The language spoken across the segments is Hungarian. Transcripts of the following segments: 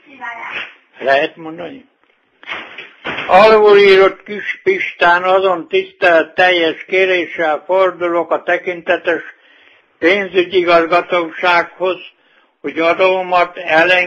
Lehet mondani? Alulírott Kis Pistán azon tiszteletteljes kéréssel fordulok a tekintetes pénzügyigazgatósághoz, hogy adómat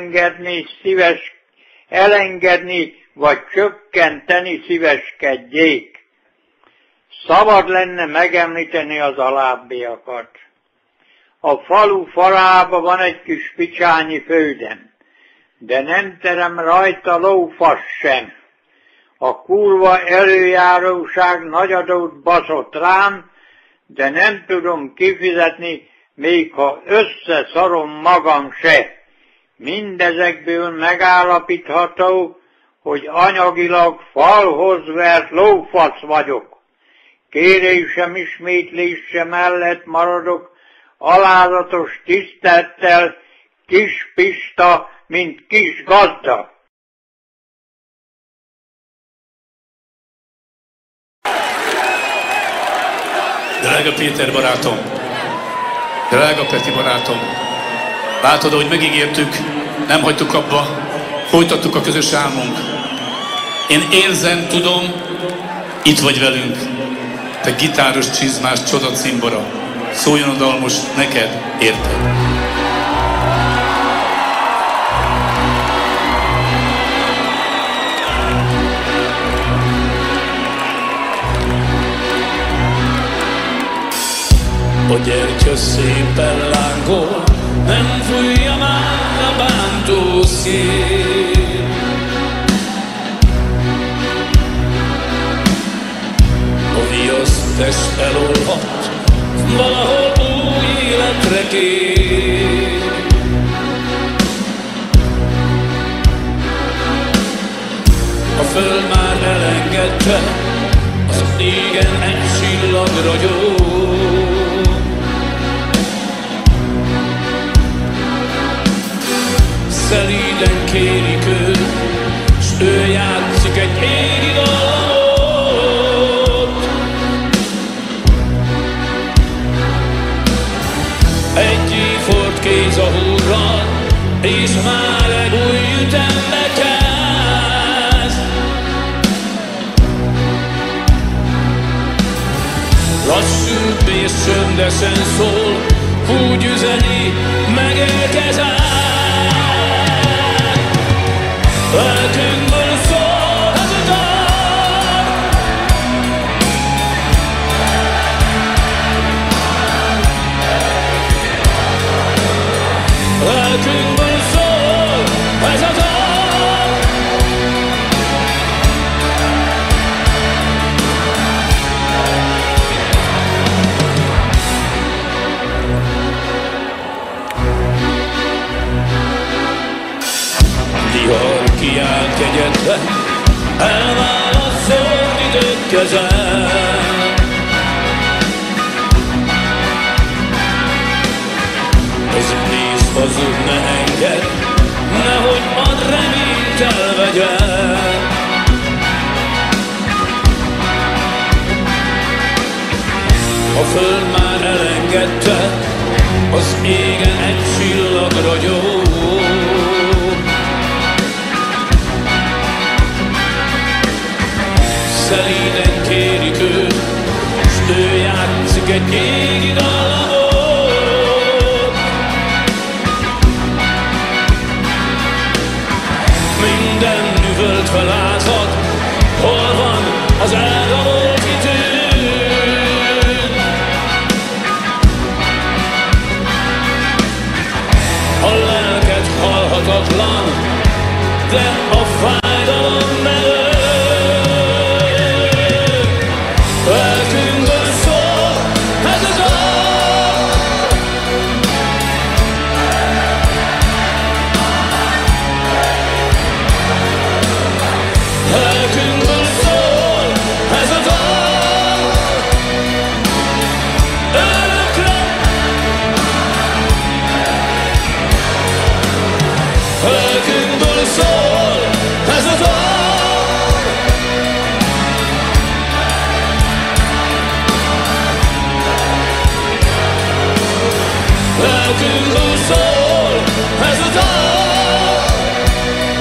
elengedni vagy csökkenteni szíveskedjék. Szabad lenne megemlíteni az alábbiakat. A falu falába van egy kis picsányi földem, de nem terem rajta lófasz sem. A kurva előjáróság nagy adót baszott rám, de nem tudom kifizetni, még ha összeszarom magam se. Mindezekből megállapítható, hogy anyagilag falhoz vert lófasz vagyok. Kérésem ismétlése mellett maradok alázatos tisztelettel Kis Pista, mint kis gazda. Drága Péter barátom, drága Peti barátom, látod, ahogy megígértük, nem hagytuk abba, folytattuk a közös álmunk. Én érzem, tudom, itt vagy velünk, te gitáros, csizmás, csodacimbora. Szóljon a dal most neked, érted? A gyertya szépen lángol, nem fújja már a bántó szél. A viasztest elolvadt, valahol új életre kér. A föld már elengedte, az égen egy csillag ragyog. Szelíden kérik őt, s ő játszik egy égi dallamot. Egy éjfort kéz a hurral, és már egy új ütembe kezd. Lassú és csöndesen szól, úgy üzeni, megérkezett. Lelkünkből szól ez a dal. Lelkünkből szól ez a dal. Vihar kiáll kegyedbe, elválaszol idők kezel. Az néz hazug, ne engedd, nehogy ad reményt elvegyen. A föld már elengedte, az égen egy csillag ragyog. Szelíden kérik őt, s ő játszik egy égi dallamot. Minden üvölt felázad, hol van az elrabolt időn? A lelked halhatatlan, de a fájdalom megöl. Lelkünkből szól ez a dal. Lelkünkből szól ez a dal. Örökre. Lelkünkből szól ez a dal. Lelkünkből szól ez a dal.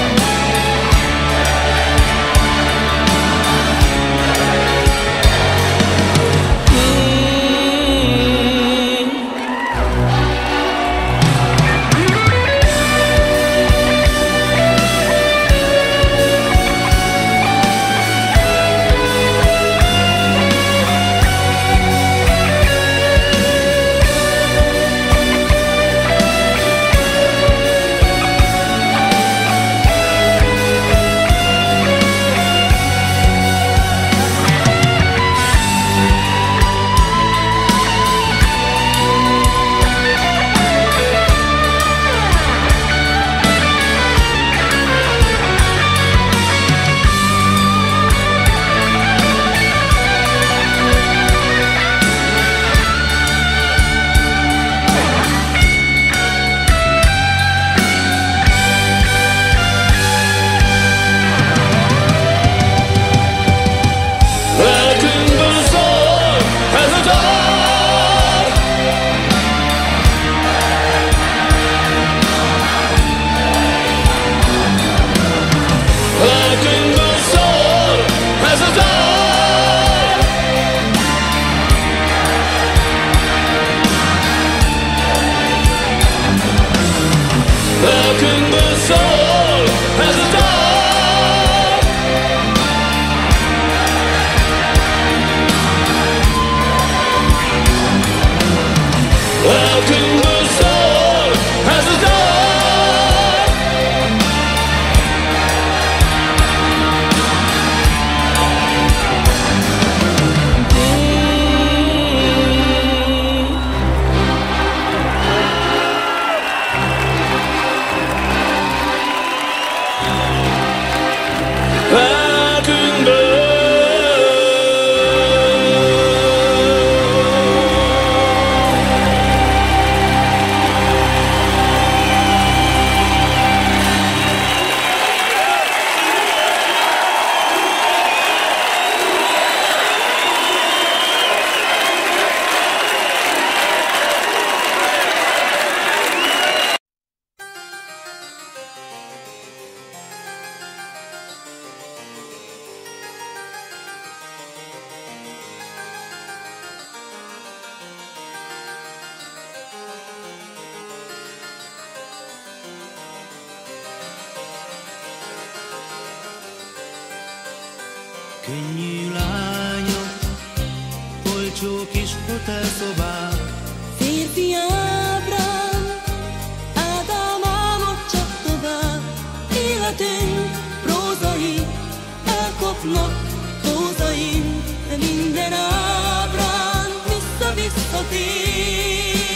Könnyű lányok, olcsó kis hotelszobák, férfi ábrán, Ádám álmod csak tovább. Életünk prózai, elkopnak pózaim, de minden ábrán visszatér.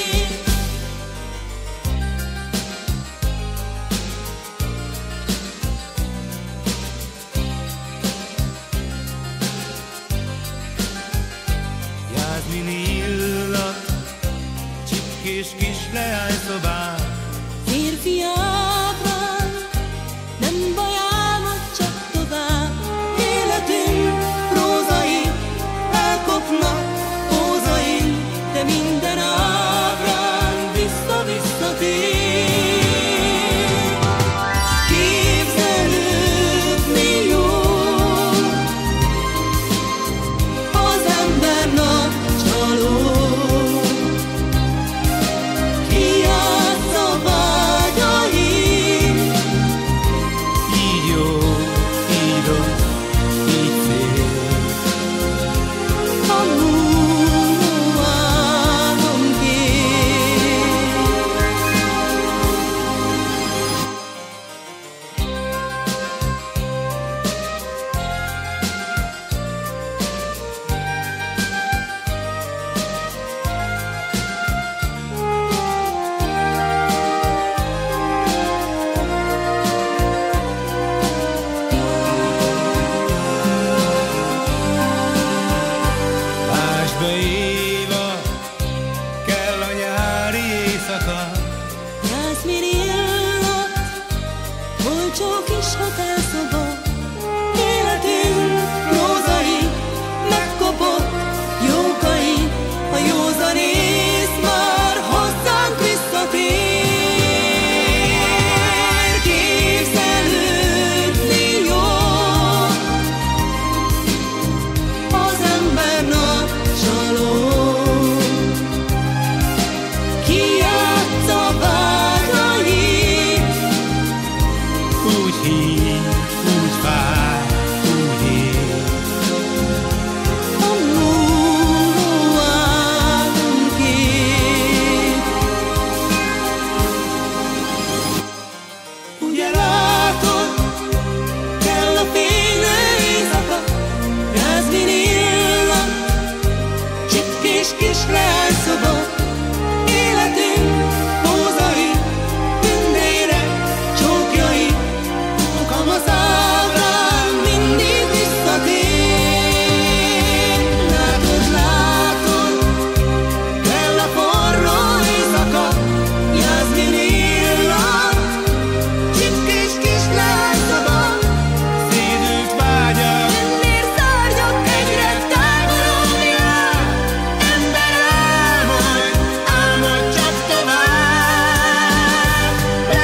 Jázmini illat, csipkés kis leányszobák, Férfi ábrán, nem baj, álmod csak tovább. Életünk prózai, elkopnak pózaim, de minden ábrán visszatér. Képzelődni jó, az ember nagy csaló, kijátsza vágyaim. így jó, így rossz, így szép. A múló álomkép. Lásd be, Éva, kell a nyári éjszaka, Jászmin illat, olcsó kis hotelszoba. Életünk prózai, megkopott jókai, a józanész már hozzánk visszatér. Képzelődni jó, az ember nagy csaló, kijátsza vágyait. úgy hív, úgy fáj, úgy él. A múló álomkép. Ugye látod, kell a fénylő éjszaka, Jászmin illat, csipkés kis leányszoba. Életünk pózai, tündérek, csókjai, a kamasz ábrán mindig visszatér. Látod, kell a forró éjszaka, Jászmin illat, csipkés kis leányszoba. Szédült vágyak, Tündér szárnyak, egyre táguló világ, ember álmod, álmod csak tovább.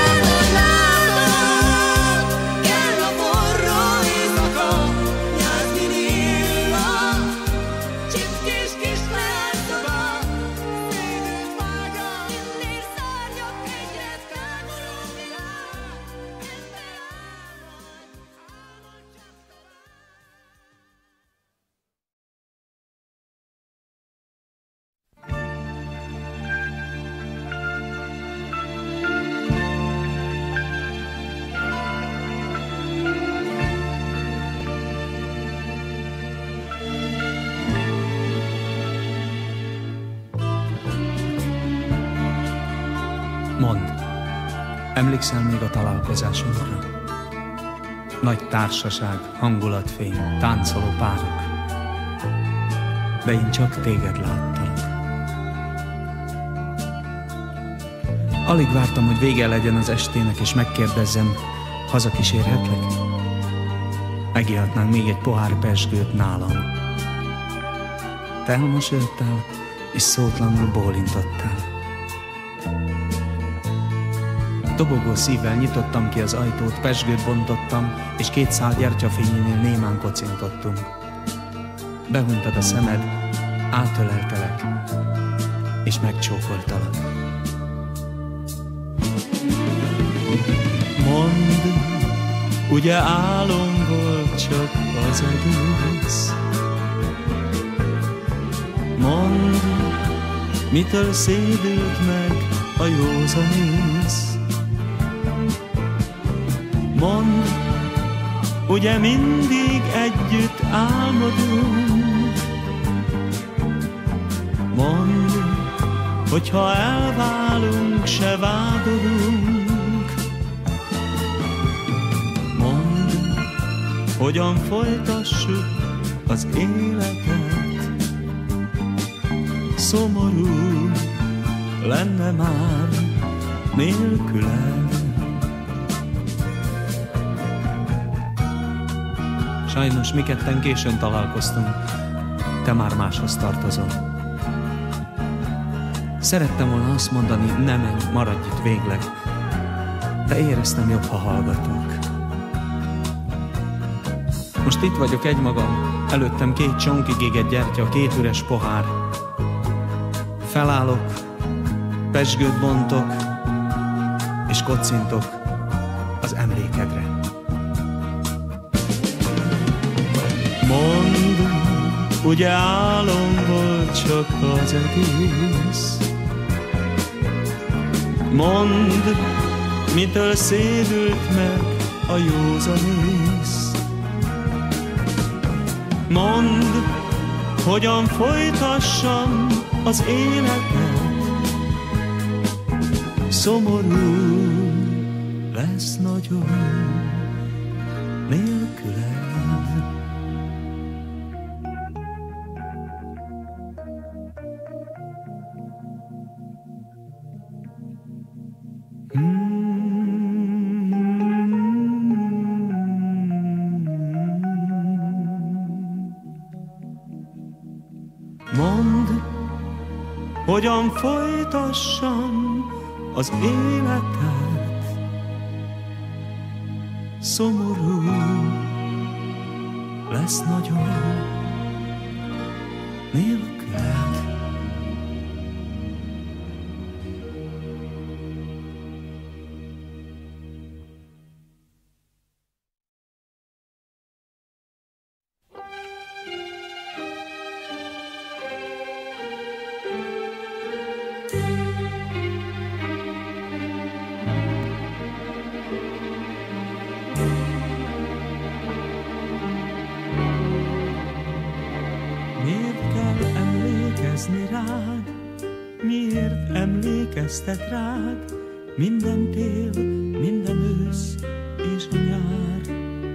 Látod, kell a forró éjszaka, Jászmin illat, csipkés kis leányszoba. Szédült vágyak, tündér szárnyak, egyre táguló világ, ember álmod, álmod csak tovább. Mondd, emlékszel még a találkozásunkra? Nagy társaság, hangulatfény, táncoló párok. De én csak téged láttalak. Alig vártam, hogy vége legyen az estének, és megkérdezzem, hazakísérhetlek? Megihatnánk még egy pohár pezsgőt nálam. Te elmosolyodtál, és szótlanul bólintottál. Dobogó szívvel nyitottam ki az ajtót, pezsgőt bontottam, és 2 szál gyertyafényénél némán kocintottunk. Behunytad a szemed, átöleltelek, és megcsókoltalak. mondd, ugye álom volt csak az egész. Mondd, mitől szédült meg a józanész. Mondd, ugye mindig együtt álmodunk. Mondd, hogyha elválunk, se vádolunk. Mondd, hogyan folytassuk az életet. Szomorú lenne már nélküled. Sajnos mi ketten későn találkoztunk, te már máshoz tartozol. Szerettem volna azt mondani, ne menj, maradj itt végleg, de éreztem jobb, ha hallgatok. Most itt vagyok egymagam, előttem 2 csonkig égett gyertya, 2 üres pohár. Felállok, pezsgőt bontok, és kocintok az emlékedre. Mondd, ugye álom volt csak az egész. Mondd, mitől szédült meg a józanész. Mondd, hogyan folytassam az életet. Szomorú lesz nagyon nélküled. Mondd, hogyan folytassam az életet. Szomorú lesz nagyon nélküled. Rád, miért emlékeztek rád, minden tél, minden ősz és a nyár.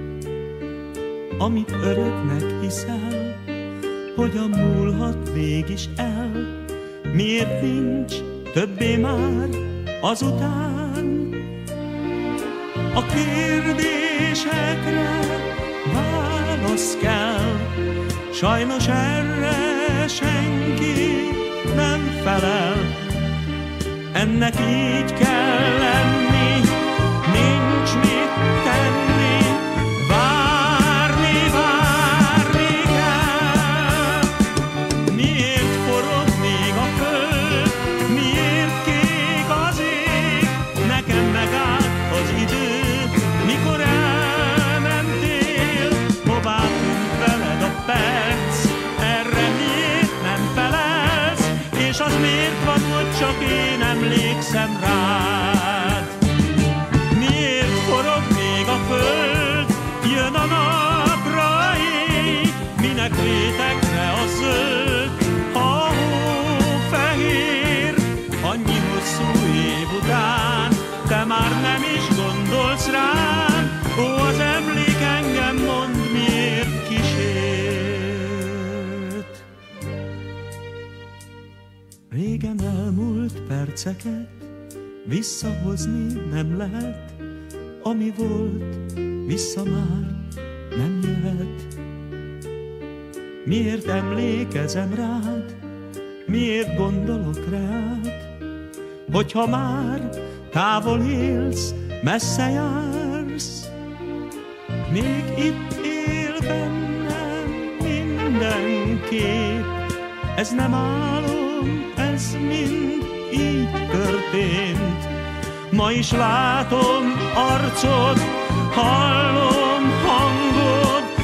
Amit öröknek hiszel, hogyan múlhat végig el, miért nincs többé már azután. A kérdésekre válasz kell, sajnos erre senki nem felel. Ennek így kell lenni, nincs mit tenni, várni, várni kell. Miért forog még a föld, miért kék az ég, nekem megállt az idő, mikor elmentél. Hová tűnt veled a perc, erre miért nem felelsz, és az miért van, hogy csak én emlékszem rád. Miért forog még a föld, jön a napra ég, minek rétegre a zöld, a hó fehér. Annyi hosszú év után te már nem is gondolsz rám, ó, az emlék engem mond, miért kísért. Régen elmúlt perceket visszahozni nem lehet, ami volt, vissza már nem jöhet. Miért emlékezem rád, miért gondolok rád, hogyha már távol élsz, messze jársz. Még itt él bennem mindenképp, ez nem álom, ez mind így történt. Ma is látom arcod, hallom hangod,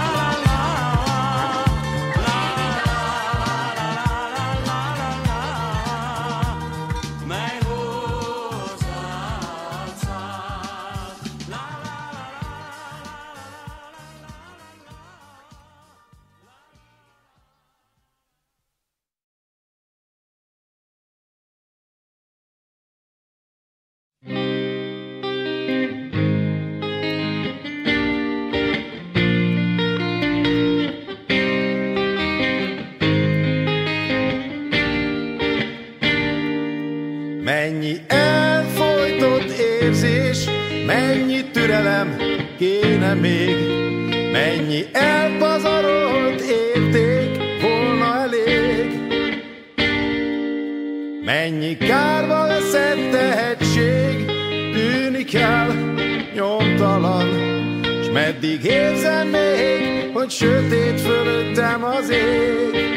kéne még, mennyi elpazarolt érték volna elég. Mennyi kárba veszett tehetség tűnik el nyomtalan, s meddig érzem még, hogy sötét fölöttem az ég.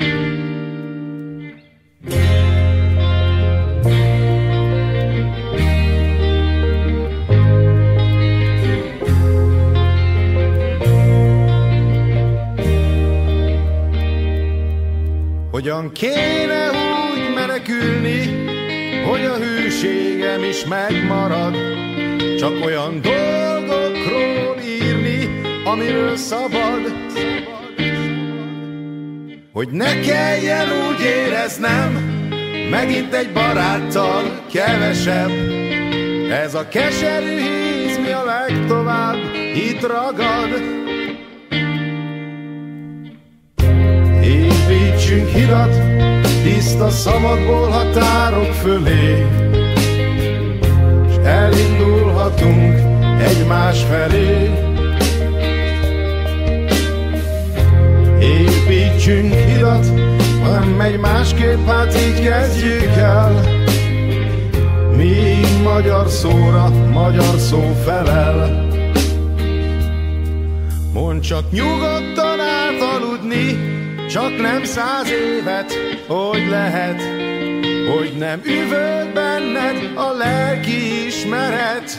Hogyan kéne úgy menekülni, hogy a hűségem is megmarad, csak olyan dolgokról írni, amiről szabad, hogy ne kelljen úgy éreznem, megint egy baráttal kevesebb. Ez a keserű híz, mi a legtovább itt ragad. Építsünk hidat, tiszta szavakból határok fölé, s elindulhatunk egymás felé. Építsünk hidat, ha nem megy másképp, hát így kezdjük el. Míg magyar szóra magyar szó felel. Mondd csak nyugodtan átaludni, csak nem 100 évet, hogy lehet, hogy nem üvöl benned a lelki ismeret.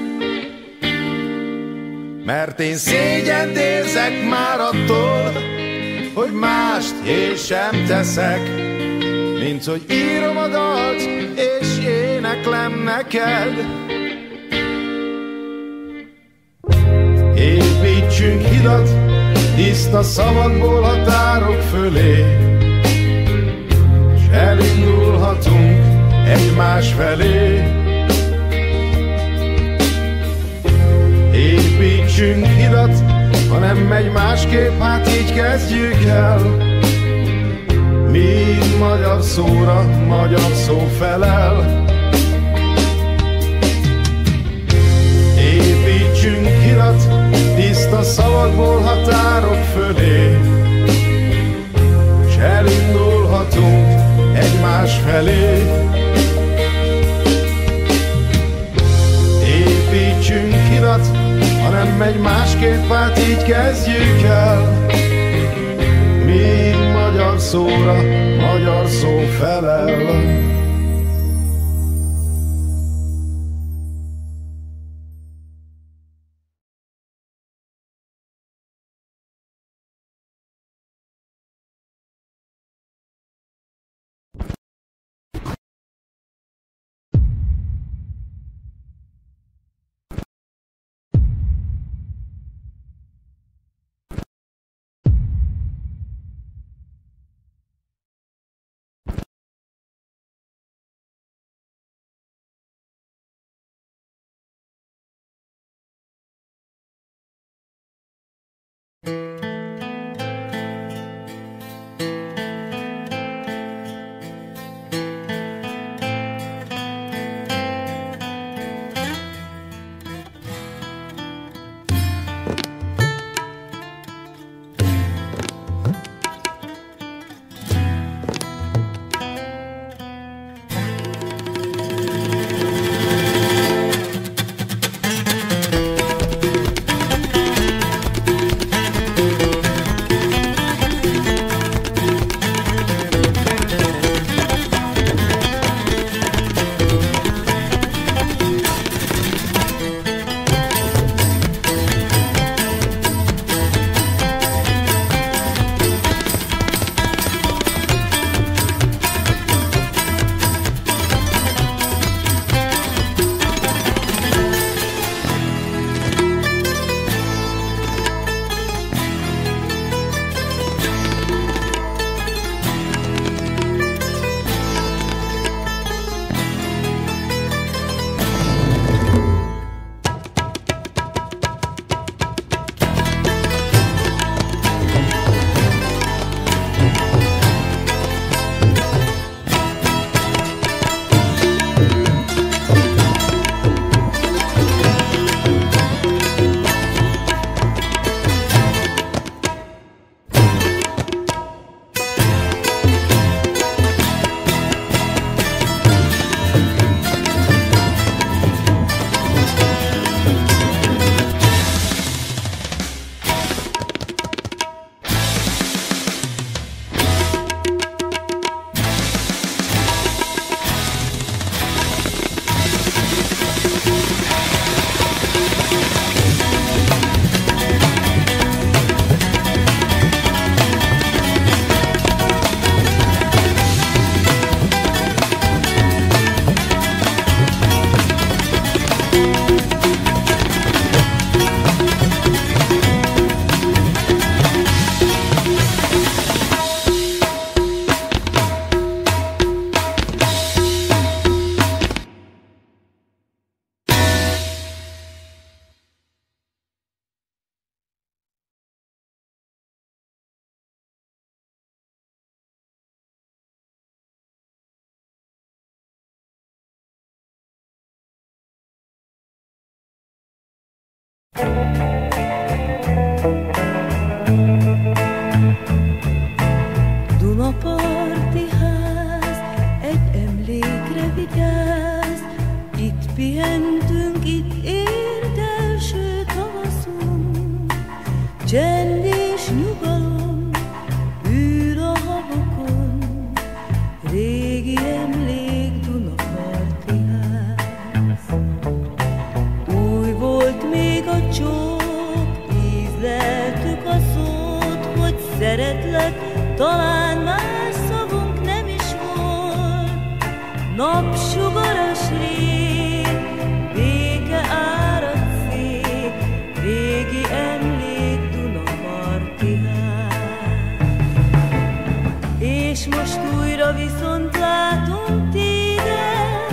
Mert én szégyent érzek már attól, hogy mást én sem teszek, mint hogy írom a dalt és éneklem neked. Építsünk hidat, tiszta szavakból határok fölé, s elindulhatunk egymás felé. Építsünk hidat, ha nem megy másképp, hát így kezdjük el. Míg magyar szóra magyar szó felel. Építsünk hidat, tiszta szavakból határok fölé, s elindulhatunk egymás felé. Építsünk hidat, ha nem megy másképp, hát így kezdjük el. Míg magyar szóra magyar szó felel. Dunaparti ház, egy emlékre vigyáz, itt pihentünk, itt ért első tavaszunk. Csend és nyugalom űr a habokon, régi emlék Dunaparti ház. Új volt még a csók, ízleltük a szót, hogy szeretlek, talán más szavunk nem is volt. Napsugaras rég, béke árad szép, régi emlék Dunaparti ház. És most újra viszont látunk téged,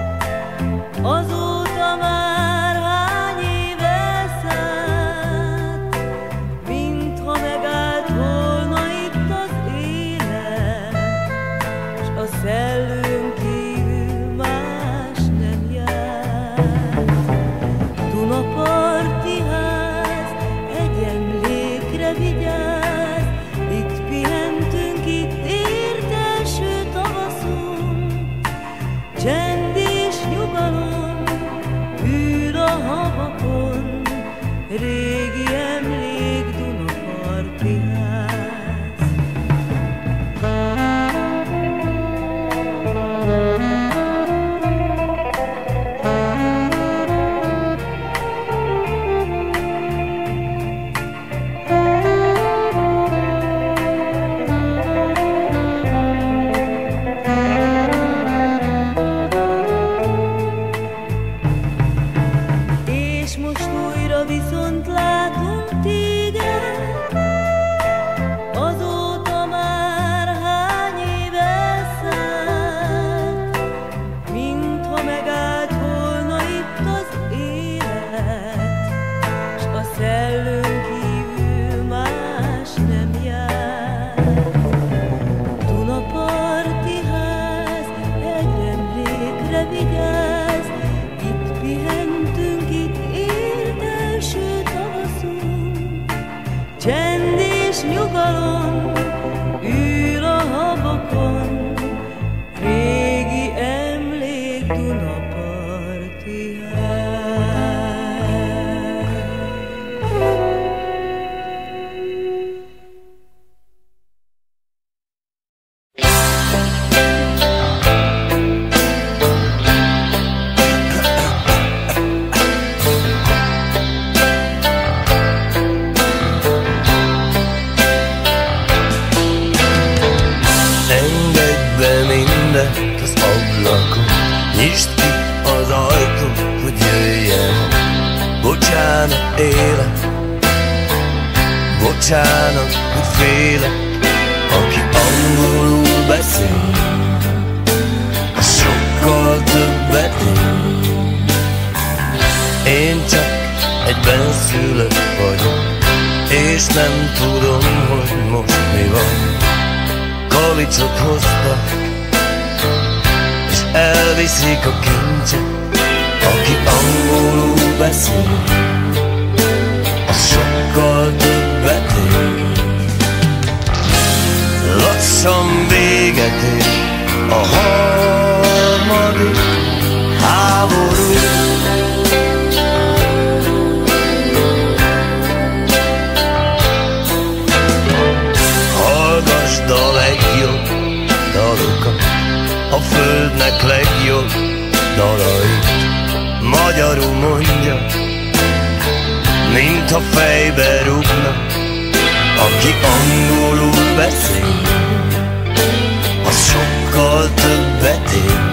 azóta már hány éve szállt, mintha megállt volna itt az élet, s a szellőn kívül más nem jár. Dunaparti ház, egy emlékre vigyáz, itt pihentünk, itt ért első tavaszunk. Csend és nyugalom űr a havakon, régi emlék Dunaparti ház. És most újra viszont látunk téged, azóta már hány éve szállt, mintha megállt volna itt az élet, s a szellőn kívül más nem jár. Dunaparti ház, egy emlékre vigyáz, itt pihentünk, itt ért első tavaszunk. Csend és nyugalom űr a habokon, régi emlék Dunaparti ház. Engedd be mindent az ablakon, nyisd ki az ajtót, hogy jöjjem. Bocsánat, élet, bocsánat, hogy félek. Aki angolul beszél, az sokkal többet ér. Én csak egy benszülött vagyok, és nem tudom, hogy most mi van. Kavicsot hoztak, és elviszik a kincset. Aki angolul beszél, az sokkal többet ér. Lassan véget ér a harmadik háború. Hallgasd a legjobb dalokat, a földnek legjobb dalait. Magyarul mondja, mintha fejbe rúgnak. Aki angolul beszél, az sokkal többet ér.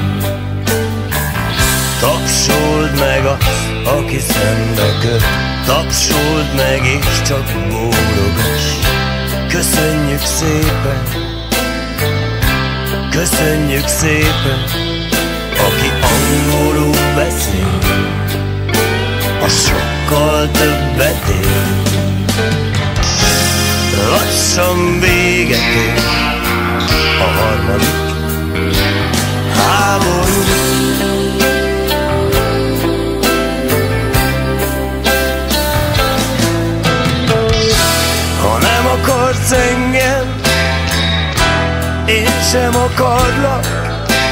Tapsold meg azt, aki szembe köt, tapsold meg és csak bólogass. Köszönjük szépen, köszönjük szépen. Aki angolul beszél, az sokkal többet ér. Lassan véget ér a harmadik háború. sem akarlak.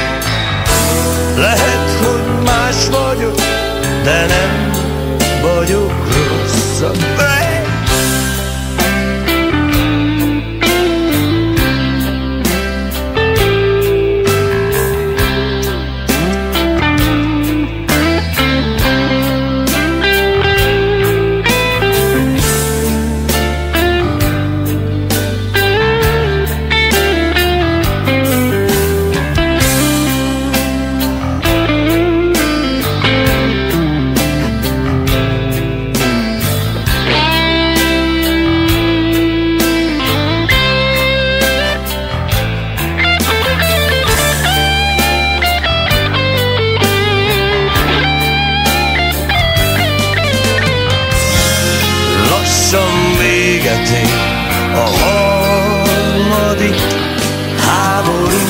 Lehet, hogy más vagyok, de nem vagyok rosszabb. A harmadik háború.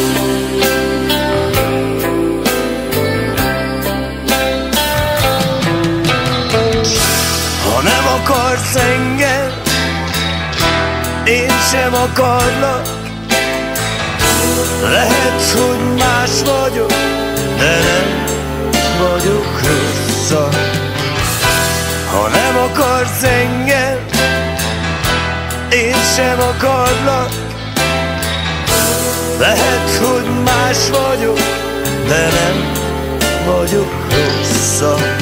Ha nem akarsz engem, én sem akarlak. Lehet, hogy más vagyok, de nem vagyok rosszabb. Ha nem akarsz engem, én sem akarlak. Lehet, hogy más vagyok, de nem vagyok rosszabb.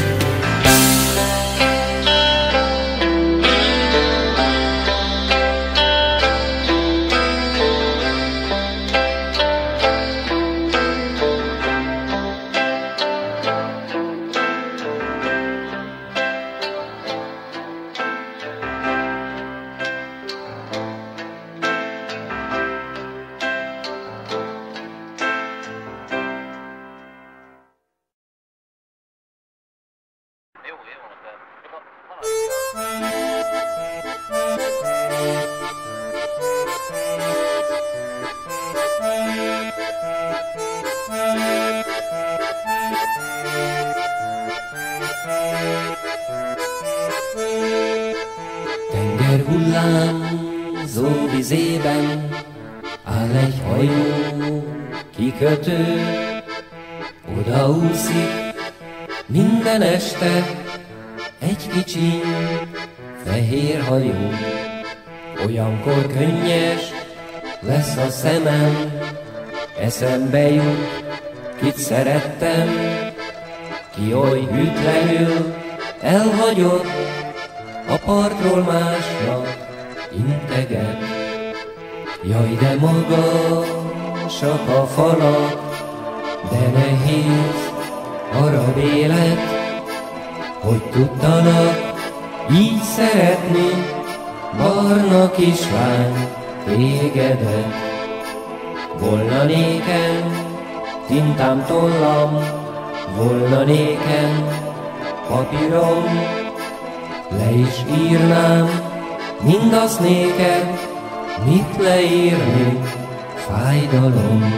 Tenger hullámzó vizében áll egy hajó kikötő, odaúszik minden este egy kicsi fehér hajó. Olyankor könnyes lesz a szemem, eszembe jut, kit szerettem, ki oly hűtlenül elhagyott, a partról másnak integet. Jaj, de magasak a falak, de nehéz a rabélet, hogy tudtanak így szeretni, barna kislány, tégedet. Volna nékem tintám, tollam, volna nékem papírom, le is írnám mindazt néked, mit leírni, fájdalom.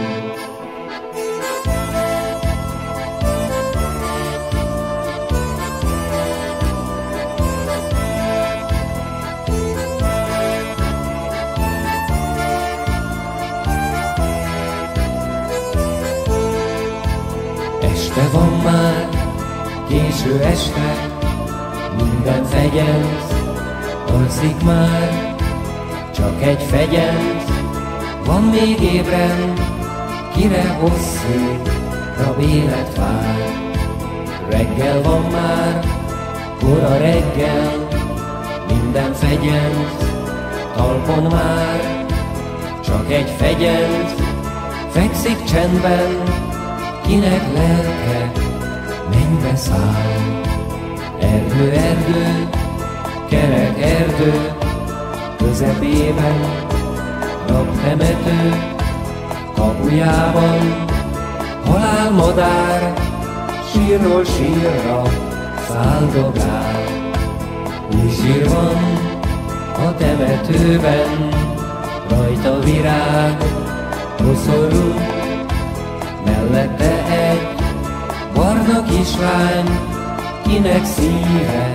Este van már, késő este, minden fegyenc alszik már, csak egy fegyenc van még ébren, kire hosszú rabélet vár. Reggel van már, kora reggel, minden fegyenc talpon már, csak egy fegyenc fekszik csendben, kinek lelke mennybe száll. Erdő, erdő, kerek erdő, közepében rabtemető, kapujában halálmadár, sírról sírra száldogál. Új sír van a temetőben, rajta virág, koszorú, mellette egy barna kislány, kinek szíve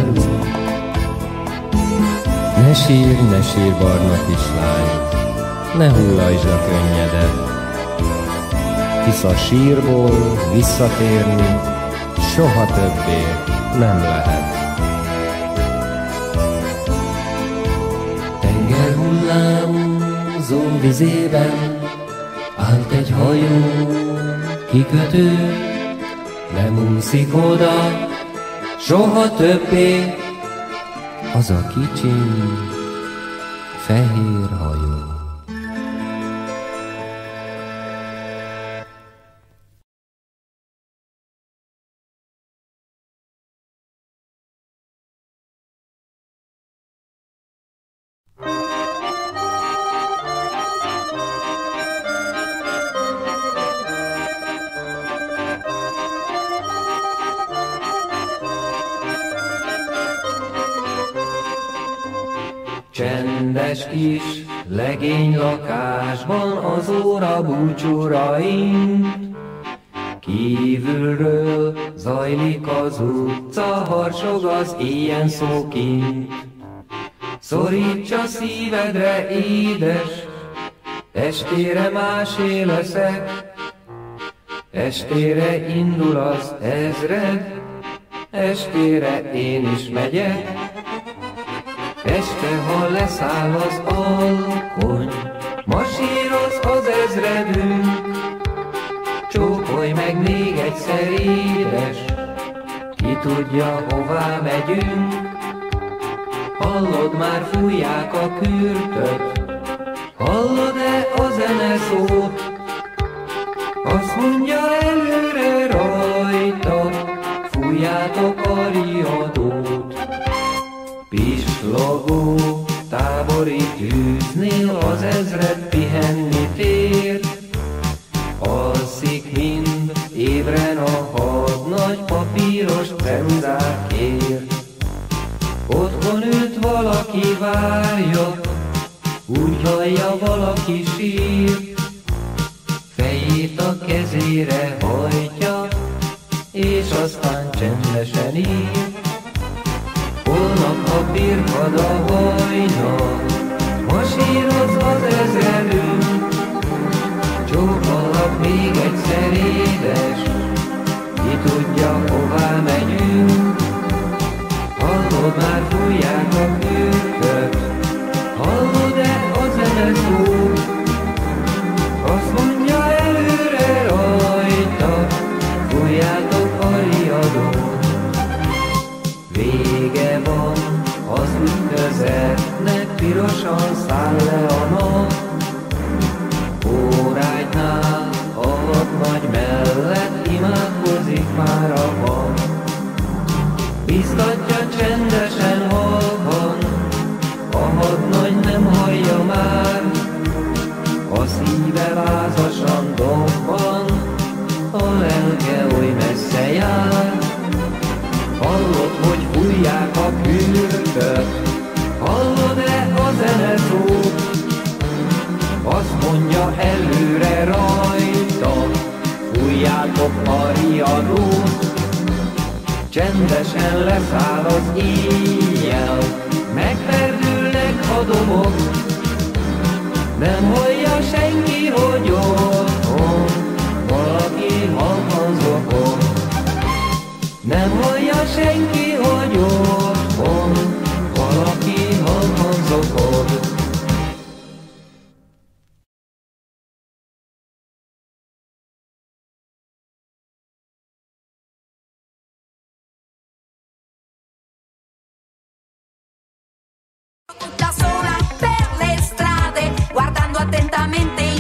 szomorú. Ne sír, barna kislány, ne hullajtsd a könnyedet, hisz a sírból visszatérni soha többé nem lehet. Tenger hullámzó vizében állt egy hajó kikötő, nem úszik oda soha többé az a kicsi fehér hajó. Csendes kis legény lakásban az óra búcsúraink, kívülről zajlik az utca, harsog az éjjel szó kint. Szoríts a szívedre, édes, estére másé leszek, estére indul az ezred, estére én is megyek. Este, ha leszáll az alkony, masíroz az ezredünk, csókolj meg még egyszer, édes, ki tudja, hová megyünk. Hallod, már fújják a kürtöt, hallod-e a zene szót? Azt mondja előre rajta, fújjátok a riadót. Pislogó tábori tűznél az ezred pihenni tér, alszik mind ébren a hadnagy papíros ceruzákért. Otthon ült valaki, várja, úgy hallja, valaki sír, fejét a kezére hajtja, és aztán csendesen ír. Holnap a birkad a hajnal, masíroz az ezredünk, csókollak még egyszer, édes, ki tudja, hová megyünk. Hallod, már fújják a kürtöt, hallod-e a zene szó? Azt mondja előre rajta, fújjátok a riadót. Vége van az ütközetnek, pirosan száll le a nap. Órágynál a hadnagy mellett imádkozik már a pap. Biztatja csendesen halkan, a hadnagy nem hallja már. A szíve lázasan dobban, a lelke oly messze jár. Hallod, hogy fújják a kürtöt, hallod-e a zene szót? Azt mondja előre rajta, fújjátok a riadót. Csendesen leszáll az éjjel, megperdülnek a dobok. Nem hallja senki, hogy otthon valaki halkan zokog. Nem hallja senki, hogy otthon valaki halkan zokog. Da sola per le strade, guardando attentamente